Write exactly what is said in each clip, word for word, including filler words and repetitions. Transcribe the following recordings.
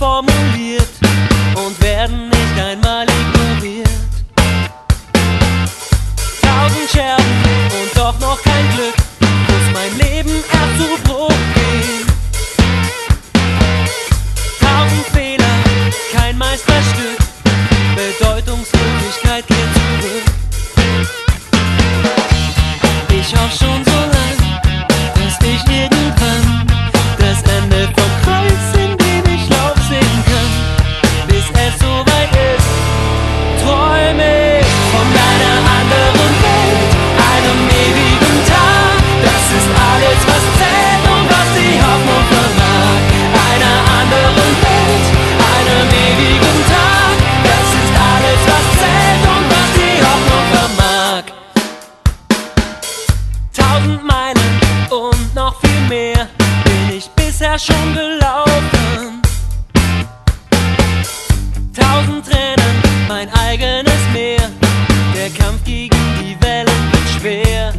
formuliert und werden nicht einmal ignoriert. Tausend Scherben und doch noch kein Glück, muss mein Leben erst zu Bruch gehen. Tausend Fehler, kein Meisterstück, Bedeutungslosigkeit kehrt zurück. Ich hoffe schon so lang, dass ich irgendwann das Ende vom Kreuz, in dem ich lauf, sehen kann. Bis es soweit ist, träume ich von einer anderen Welt, einem ewigen Tag. Das ist alles, was zählt und was die Hoffnung vermag. Einer anderen Welt, einem ewigen Tag. Das ist alles, was zählt und was die Hoffnung vermag. Tausend Meilen und noch viel mehr bin ich bisher schon gelaufen. Tausend Tränen, mein eigenes Meer, der Kampf gegen die Wellen wird schwer.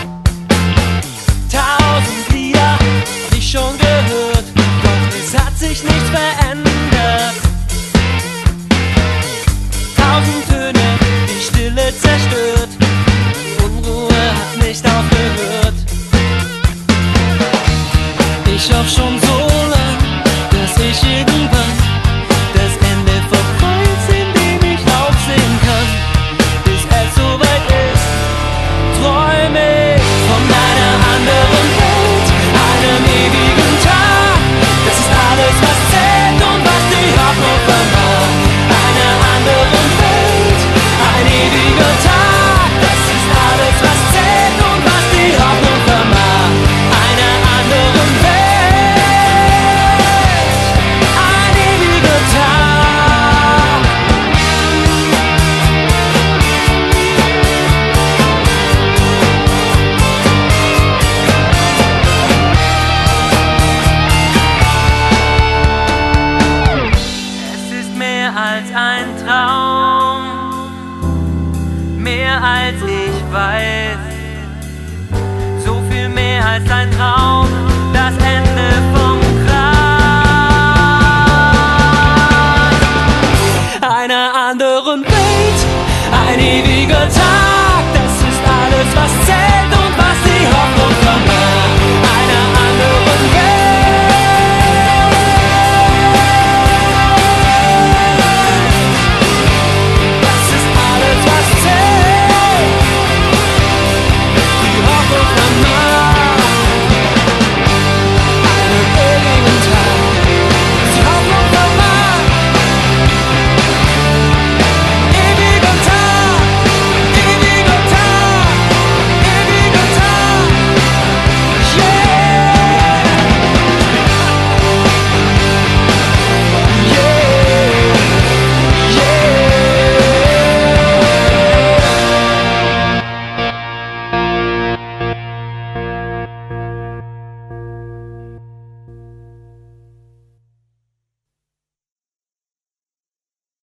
Tausend Lieder hab ich schon gehört, doch es hat sich nichts verändert. Tausend Töne, die Stille zerstört, die Unruhe hat nicht aufgehört. Ich hoffe schon so lang, dass ich irgendwann